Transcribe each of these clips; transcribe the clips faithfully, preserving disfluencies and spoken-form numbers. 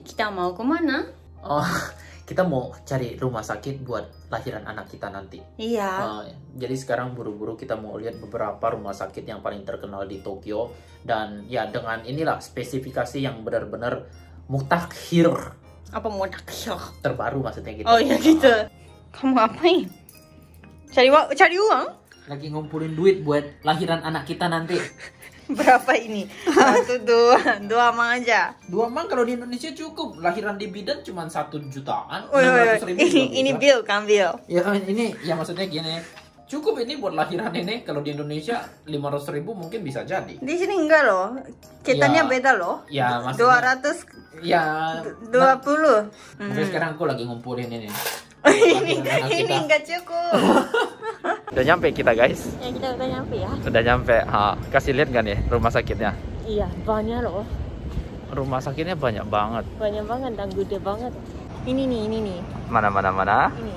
kita mau kemana? Oh, kita mau cari rumah sakit buat lahiran anak kita nanti. Iya. Uh, jadi sekarang buru-buru kita mau lihat beberapa rumah sakit yang paling terkenal di Tokyo. Dan ya dengan inilah spesifikasi yang benar-benar mutakhir. Apa mutakhir? Terbaru maksudnya gitu. Oh iya gitu. Kamu ngapain? Cari wa- cari uang? Lagi ngumpulin duit buat lahiran anak kita nanti. Berapa ini? Satu, dua, dua mang aja. Dua mang kalau di Indonesia cukup. Lahiran di bidan cuma satu jutaan. Oh, iya, iya. Ini, ini bill kan bill. Ya ini ya maksudnya gini. Cukup ini buat lahiran ini. Kalau di Indonesia lima ratus ribu mungkin bisa jadi. Di sini enggak loh. Kitanya ya, beda loh. Ya maksudnya. Dua ratus. Ya. Dua puluh. Mungkin hmm. sekarang aku lagi ngumpulin ini. ini ini enggak cukup. Udah nyampe kita guys. Ya kita udah nyampe ya. Udah nyampe. Ha, kasih lihat gak nih rumah sakitnya? Iya banyak loh. Rumah sakitnya banyak banget. Banyak banget dan gede banget. Ini nih ini nih. Mana mana mana? Ini.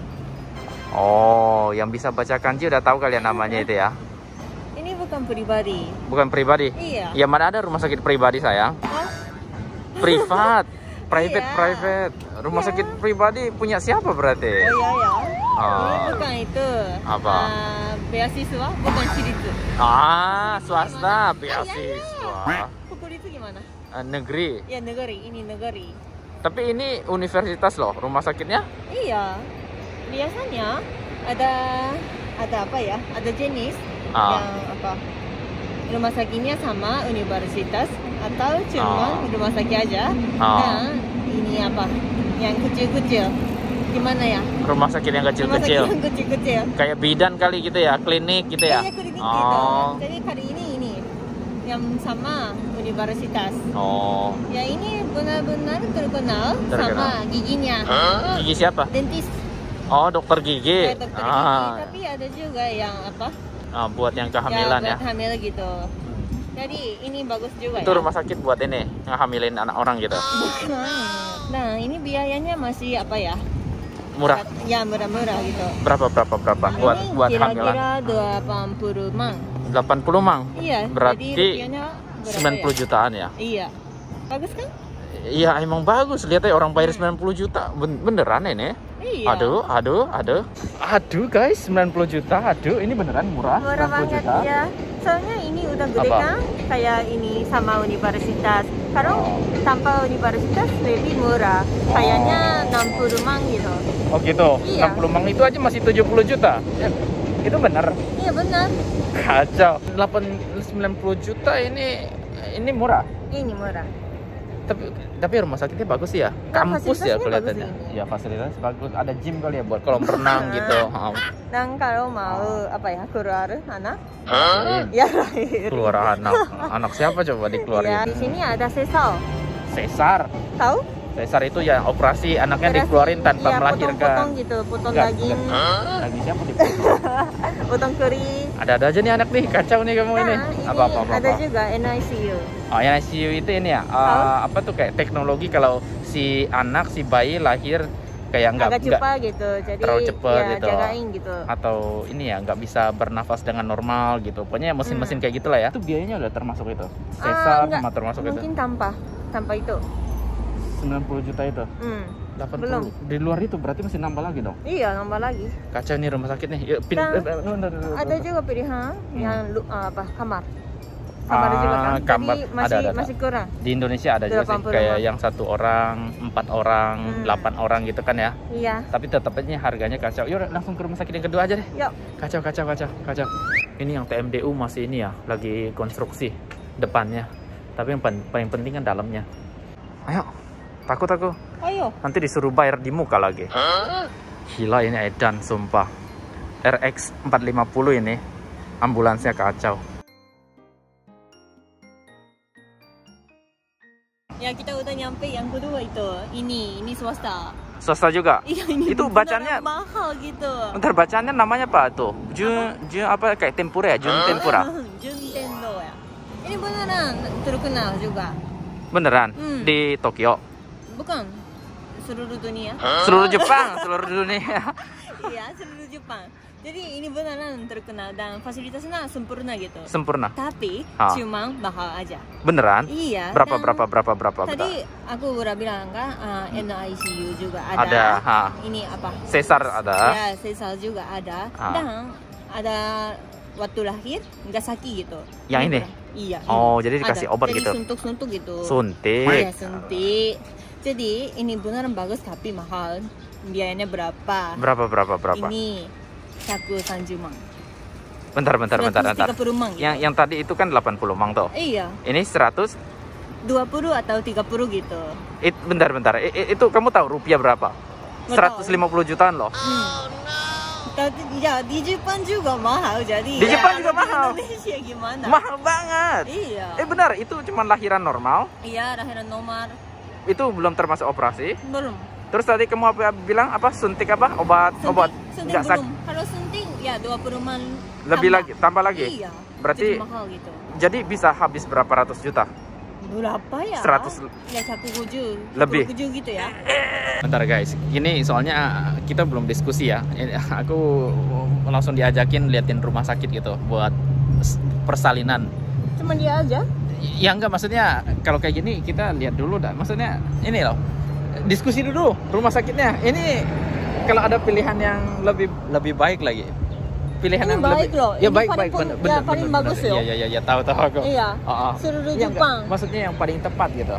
Oh, yang bisa baca kanji udah tahu kalian namanya itu ya? Ini bukan pribadi. Bukan pribadi? Iya. Ya mana ada rumah sakit pribadi sayang? Hah? Privat. Private, iya. private. Rumah iya. sakit pribadi punya siapa berarti? Oh iya ya. Oh. Ini bukan itu. Apa? Uh, beasiswa, bukan shiritu. Ah, swasta, beasiswa. Ah, iya. Pukul itu gimana? Uh, negeri. Ya negeri, ini negeri. Tapi ini universitas loh, rumah sakitnya? Iya. Biasanya ada ada apa ya? Ada jenis ah. yang apa? Rumah sakitnya sama universitas atau cuma oh. rumah sakit aja. Oh. Nah, ini apa? Yang kecil-kecil. Gimana ya? Rumah sakit yang kecil-kecil. Rumah sakit yang kecil-kecil. Kayak bidan kali gitu ya, klinik gitu ya. Iya, klinik oh. gitu. Jadi kali ini ini yang sama universitas. Oh. Ya ini benar-benar terkenal, terkenal sama giginya. Huh? Gigi siapa? Dentis. Oh, dokter gigi. Ya, dokter ah. gigi. Tapi ada juga yang apa? Ah, buat yang kehamilan ya. Ya, buat hamil gitu. Jadi ini bagus juga. Itu ya. rumah sakit buat ini ngehamilin anak orang gitu. Nah, ini biayanya masih apa ya? Murah. Ya, murah-murah gitu. Berapa berapa berapa Nah, buat ini buat kira-kira hamilan? delapan puluh mang. delapan puluh mang. Iya. Berarti sembilan puluh ya? jutaan ya? Iya. Bagus kan? Iya, emang bagus. Lihat aja orang bayar sembilan puluh juta. Beneran ini? Iya. Aduh, aduh, aduh. Aduh guys, sembilan puluh juta. Aduh, ini beneran murah. Murah banget juta. ya. Soalnya ini udah gede apa? kan? Kayak ini sama universitas. Kalau oh. tanpa universitas lebih murah. Kayaknya enam puluh mang gitu. Oh gitu? Iya. enam puluh mang itu aja masih tujuh puluh juta? Ya, itu bener? Iya benar. Kacau. delapan sembilan puluh juta ini ini murah? Ini murah. Tapi tapi rumah sakitnya bagus ya, nah, kampus ya kelihatannya. Ya fasilitasnya bagus, ada gym kali ya buat kolam renang gitu. Dan kalau mau apa ya keluar anak? Huh? Ya lahir. Keluar anak, anak siapa coba dikeluarin? Ya, di sini ada sesar. Sesar? Tahu? Sesar itu ya operasi anaknya operasi, dikeluarin tanpa ya, melahirkan. Potong-potong gitu, potong Enggak, daging. Huh? Daging siapa dipotong? Potong keri. Ada-ada aja nih anak nih, kacau nih kamu nah, ini. Apa apa apa. Ada juga N I C U. Oh, N I C U itu ini ya. Uh, apa tuh kayak teknologi kalau si anak si bayi lahir kayak nggak agak cepat gitu, jadi terlalu cepat ya, gitu. jagain gitu. Atau ini ya nggak bisa bernafas dengan normal gitu. Pokoknya mesin-mesin hmm. kayak gitulah ya. Itu biayanya udah termasuk itu. Sesar uh, sama termasuk mungkin itu. Mungkin tanpa, tanpa itu. sembilan puluh juta itu. Hmm. delapan puluh. Belum. Di luar itu berarti masih nambah lagi dong? Iya, nambah lagi. Kacau nih rumah sakit nih. Yuk, pin, Dan, eh, eh, no, no, no, no, ada no. juga pilihan hmm. yang uh, apa kamar. Kamar ah, juga kan. Kamar Jadi masih ada, ada, masih kurang. Di Indonesia ada juga sih kayak yang satu orang, empat orang, hmm. delapan orang gitu kan ya. Iya. Tapi tetapnya harganya kacau. Yuk langsung ke rumah sakit yang kedua aja deh. Yuk. Kacau, kacau, kacau, kacau. Ini yang T M D U masih ini ya, lagi konstruksi depannya. Tapi yang paling penting kan dalamnya. Ayo. Takut aku. Ayo. Nanti disuruh bayar di muka lagi. Huh? Gila ini edan sumpah. R X empat lima puluh ini ambulansnya kacau. Ya kita udah nyampe yang kedua itu. Ini, ini swasta. Swasta juga? Iya, ini itu bacanya mahal gitu. Bentar, bacanya namanya apa tuh? Jun, Jun apa kayak tempura ya? Jun huh? tempura. Jun Tendo ya. Ini beneran terkenal juga. Beneran? Hmm. Di Tokyo? Bukan. Seluruh dunia. Huh? Seluruh Jepang, seluruh dunia. Iya, seluruh Jepang. Jadi ini beneran terkenal dan fasilitasnya sempurna gitu. Sempurna. Tapi Ha. cuma mahal aja. Beneran? Iya. Berapa dan berapa berapa berapa? Tadi aku udah bilang kan uh, N I C U juga ada. Ada. Ha. Ini apa? Sesar ada. Ya, sesar juga ada. Ha. Dan ada waktu lahir nggak sakit gitu. Yang ini? Iya. Oh, ini. jadi dikasih Ada. obat jadi gitu. Suntuk-suntuk gitu. Suntik. Iya, suntik. Jadi ini beneran bagus tapi mahal. Biayanya berapa? Berapa berapa berapa? Ini seratus tiga puluh mang. Bentar bentar bentar bentar. seratus tiga puluh mang. Yang yang tadi itu kan delapan puluh mang toh. Iya. Ini seratus dua puluh atau tiga puluh gitu. It, bentar bentar. I, i- itu kamu tahu rupiah berapa? Nggak seratus lima puluh jutaan loh. Hmm. Tapi ya di Jepang juga mahal jadi. Di ya, Jepang juga di mahal. Indonesia gimana? Mahal banget. Iya. Eh benar, itu cuma lahiran normal. Iya, lahiran nomor Itu belum termasuk operasi. belum. Terus tadi kamu apa bilang apa suntik apa? Obat Suntik, obat suntik nggak sak- belum. Kalau suntik ya dua puluh man. lebih tambah. lagi, tambah lagi. Iya. Berarti jadi mahal gitu. jadi bisa habis berapa ratus juta? Berapa ya? seratus Ya satu tujuh. Lebih. tujuh gitu ya. Bentar guys, ini soalnya kita belum diskusi ya. Ini, aku langsung diajakin liatin rumah sakit gitu buat s- persalinan. Cuma dia aja. Ya enggak, maksudnya kalau kayak gini kita lihat dulu dah. Maksudnya ini loh, diskusi dulu rumah sakitnya. Ini kalau ada pilihan yang lebih lebih baik lagi. Pilihan Ini yang baik lebih loh. Ya Ini baik paling baik pun- bener, ya, bener, paling bener, bagus bener. loh. Iya iya iya ya, tahu tahu aku. Iya. Oh, oh. Seluruh Iya, enggak, Jepang. maksudnya yang paling tepat gitu.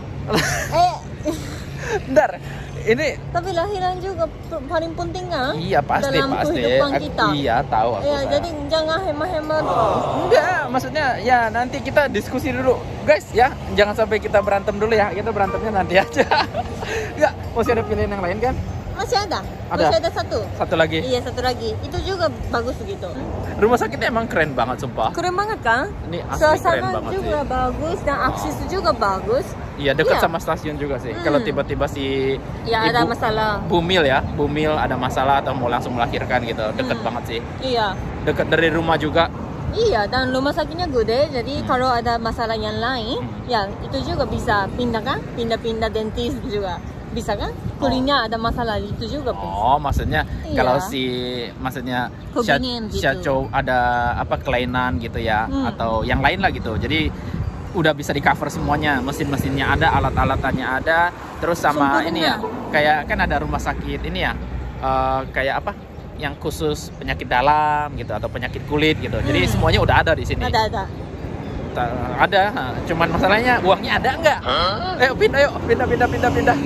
Eh, Bentar, ini tapi lahiran juga p- paling penting kan? iya pasti Dalam pasti. kehidupan Aku- kita. Iya tahu aku. Ya, sayang. jadi jangan hemat-hemat. Enggak, maksudnya ya nanti kita diskusi dulu. Guys, ya, jangan sampai kita berantem dulu ya. Kita berantemnya nanti aja. Enggak, masih ada pilihan yang lain kan? Masih ada? Ada. Masih ada satu? Satu lagi. Iya, satu lagi. Itu juga bagus gitu. Rumah sakitnya emang keren banget sumpah. Keren banget kan? Ini asli keren Suasana banget juga sih. bagus dan akses juga bagus. Iya, dekat Iya. sama stasiun juga sih. Hmm. Kalau tiba-tiba si Ya, ada ibu masalah. Bumil ya, Bumil ada masalah atau mau langsung melahirkan gitu. Dekat Hmm. banget sih. Iya. Dekat dari rumah juga. Iya, dan rumah sakitnya gede, jadi kalau ada masalah yang lain, Hmm. ya itu juga bisa pindah kan? Pindah-pindah dentist juga. Bisa kan? Kulitnya ada masalah itu juga bisa. Oh, maksudnya Iya. kalau si maksudnya Convenient gitu. Shacho ada apa kelainan gitu ya, Hmm. atau yang lain lah gitu. Jadi udah bisa di cover semuanya, mesin-mesinnya ada, alat-alatannya ada, terus sama Sempurna. ini ya, kayak kan ada rumah sakit ini ya, eh, kayak apa? Yang khusus penyakit dalam gitu atau penyakit kulit gitu. Jadi Hmm. semuanya udah ada di sini. Ada ada. Ta- Ada, ha. Cuman masalahnya uangnya ada nggak? Ayo pindah, yuk pindah, pindah, pindah, pindah.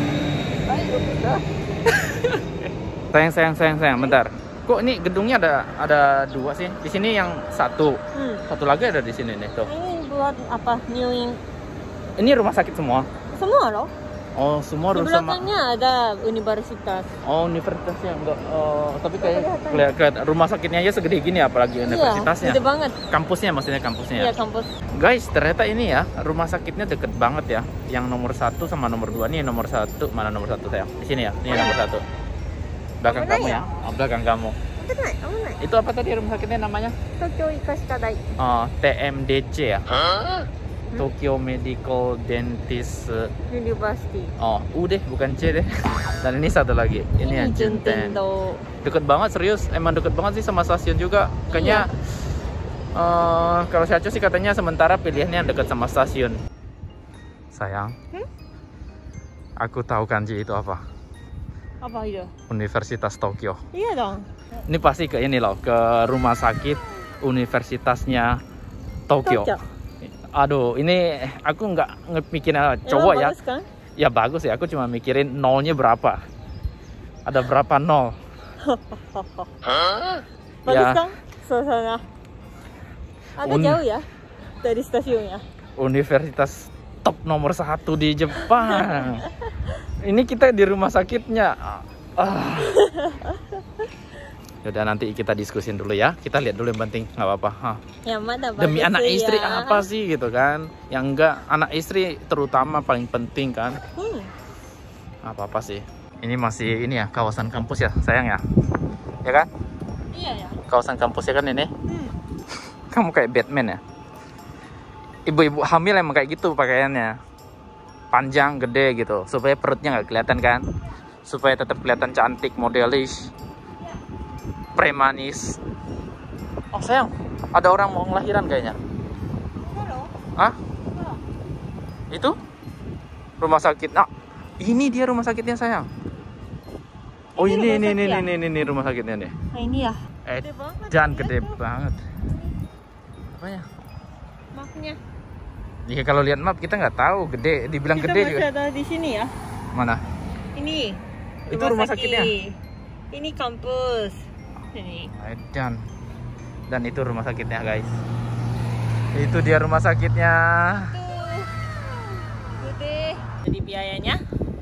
Ayo pindah. sayang, sayang, sayang, sayang. Bentar. Kok ini gedungnya ada ada dua sih? Di sini yang satu, Hmm. satu lagi ada di sini nih tuh. Ini buat apa? Newing Ini rumah sakit semua. semua loh. Oh, semua Di harus sama. belakangnya ada universitas. Oh, universitasnya enggak. Oh, tapi kayak kelihatan. kelihatan rumah sakitnya aja segede gini, apalagi universitasnya. Iya, gede banget. Kampusnya maksudnya kampusnya. Iya, Ya. kampus. Guys, ternyata ini ya rumah sakitnya deket banget ya. Yang nomor satu sama nomor dua nih nomor satu mana nomor satu sayang? Di sini ya, ini nomor satu. Belakang Mana kamu ya? ya, oh, belakang kamu. Itu apa tadi rumah sakitnya namanya? Tokyo Ikashita Dai Oh, T M D C ya. Tokyo Medical Dentist. University. Oh, U deh, bukan C deh. Dan ini satu lagi. Ini, Ini yang Jenten. Jentendo. Deket banget, serius. Emang deket banget sih sama stasiun juga. Kayaknya eh, kalau Shacho sih katanya sementara pilihannya yang deket sama stasiun. Sayang, Hmm? aku tahu kanji itu apa. Apa itu? Universitas Tokyo. Iya dong. Ini pasti ke ini loh, ke rumah sakit universitasnya Tokyo. Tokyo. Aduh, ini aku nggak mikirin Emang cowok ya. bagus kan? Ya bagus ya, aku cuma mikirin nolnya berapa. Ada berapa nol? Bagus Ya. kan? Suasana. Agak Un- jauh ya dari stasiunnya. Universitas top nomor satu di Jepang. Ini kita di rumah sakitnya. Ah. Yaudah nanti kita diskusin dulu ya. Kita lihat dulu yang penting, nggak apa-apa. Hah. Yang mana Demi bagus anak sih istri ya. apa sih gitu kan? Yang enggak, anak istri terutama paling penting kan. Hmm. Apa-apa sih. Ini masih ini ya kawasan kampus ya sayang ya. Ya kan? Iya ya. Kawasan kampusnya kan ini. Hmm. Kamu kayak Batman ya. Ibu-ibu hamil emang kayak gitu pakaiannya. Panjang, gede gitu. Supaya perutnya nggak kelihatan kan. Supaya tetap kelihatan cantik, modelish. premanis. Oh sayang, ada orang mau ngelahiran kayaknya. Hah? Itu? Rumah sakit. Nah, ini dia rumah sakitnya sayang. Oh ini ini ini ini ini, ini rumah sakitnya nih. Nah, ini ya. Eh, dan gede banget. Apanya? Mapnya. Jika kalau lihat map kita nggak tahu gede, dibilang kita gede masih juga. ada di sini ya. Mana? Ini. Itu rumah sakitnya. Ini kampus. Ini. Dan dan itu rumah sakitnya guys. Itu dia rumah sakitnya. Tuh. Gede. Jadi biayanya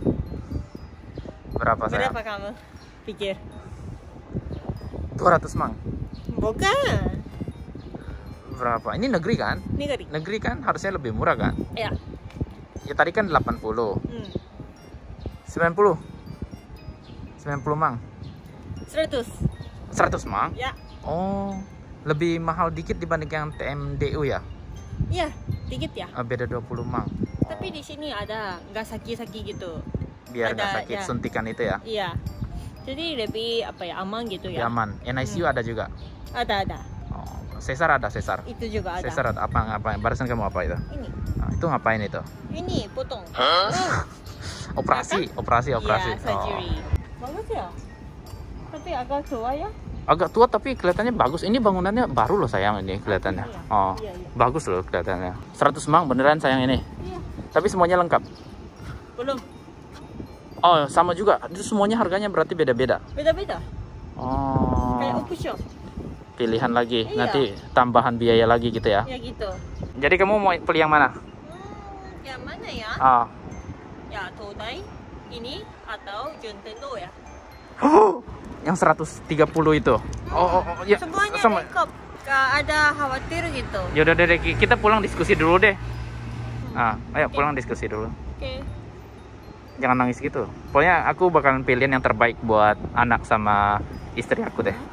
Berapa sayang? berapa kamu pikir? dua ratus mang. Bukan. Berapa? Ini negeri kan? Negeri. Negeri kan harusnya lebih murah kan? Ya. Ya tadi kan delapan puluh. Hmm. sembilan puluh. sembilan puluh mang. seratus. seratus mang? Ya. Oh, lebih mahal dikit dibanding yang T M D U ya? Iya, dikit ya. Ah, beda dua puluh mang. Tapi di sini ada nggak sakit-sakit gitu. Biar nggak ada, sakit ya. suntikan itu ya? Iya. Jadi lebih apa ya, aman gitu Lebih ya. aman. N I C U Hmm. ada juga? Ada ada. Oh, sesar ada sesar. Itu juga ada. Sesar ada apa ngapain? Barusan kamu apa itu? Ini. Nah, itu ngapain itu? Ini potong. Operasi, operasi, operasi. Iya, surgery. Bagus ya. Tapi agak tua ya. Agak tua tapi kelihatannya bagus. Ini bangunannya baru loh sayang ini kelihatannya. Iya. Oh, Iya, iya. bagus loh kelihatannya. seratus mang beneran sayang ini. Iya. Tapi semuanya lengkap. Belum. Oh, sama juga. Itu semuanya harganya berarti beda-beda. Beda-beda. Oh. Kayak option. Pilihan lagi. Iya. Nanti tambahan biaya lagi gitu ya. Ya gitu. Jadi kamu mau pilih yang mana? Hmm, yang mana ya? Ah. Ya, Todai ini atau Juntendo ya. Oh, yang seratus tiga puluh itu. Oh, oh, oh ya. Semuanya Sama. lengkap. Gak ada khawatir gitu. Yaudah deh, kita pulang diskusi dulu deh. Ah, ayo pulang diskusi dulu. Oke. Jangan nangis gitu. Pokoknya aku bakalan pilihin yang terbaik buat anak sama istri aku deh.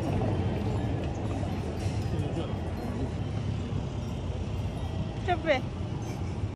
Capek.